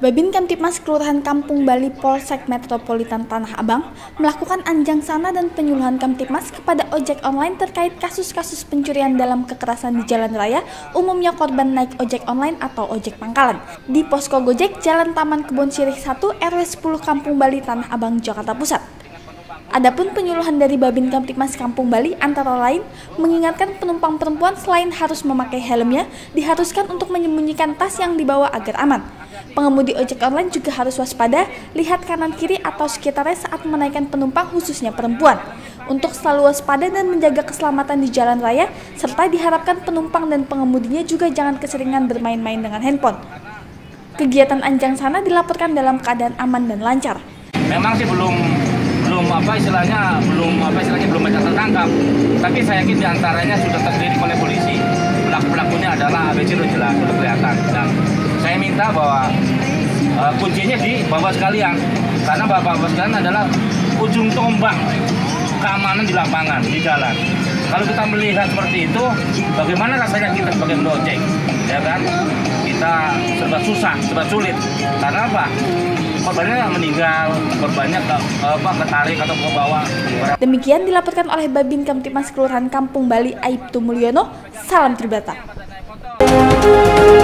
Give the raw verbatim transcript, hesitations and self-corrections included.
Babin Kamtibmas Kelurahan Kampung Bali Polsek Metropolitan Tanah Abang melakukan anjang sana dan penyuluhan Kamtibmas kepada ojek online terkait kasus-kasus pencurian dalam kekerasan di jalan raya, umumnya korban naik ojek online atau ojek pangkalan. Di Posko Gojek Jalan Taman Kebon Sirih satu R W sepuluh Kampung Bali Tanah Abang, Jakarta Pusat. Adapun penyuluhan dari Babin Kamtibmas Kampung Bali antara lain mengingatkan penumpang perempuan selain harus memakai helmnya, diharuskan untuk menyembunyikan tas yang dibawa agar aman. Pengemudi ojek online juga harus waspada, lihat kanan kiri atau sekitarnya saat menaikkan penumpang khususnya perempuan. Untuk selalu waspada dan menjaga keselamatan di jalan raya, serta diharapkan penumpang dan pengemudinya juga jangan keseringan bermain-main dengan handphone. Kegiatan anjang sana dilaporkan dalam keadaan aman dan lancar. Memang sih belum belum apa istilahnya belum apa istilahnya belum banyak tertangkap, tapi saya yakin diantaranya sudah terjadi oleh polisi. Pelaku pelakunya adalah A B C sudah jelas, sudah kelihatan. Dan saya minta bahwa uh, kuncinya di bapak sekalian, karena bapak-bapak sekalian adalah ujung tombak keamanan di lapangan, di jalan. Kalau kita melihat seperti itu, bagaimana rasanya kita sebagai ojek, ya kan? Kita serba susah, serba sulit. Karena apa? Korbannya meninggal, korbannya ke, apa, ketarik atau ke bawah. Demikian dilaporkan oleh Babin Kamtibmas Kelurahan Kampung Bali Aibtu Mulyono. Salam Tribata.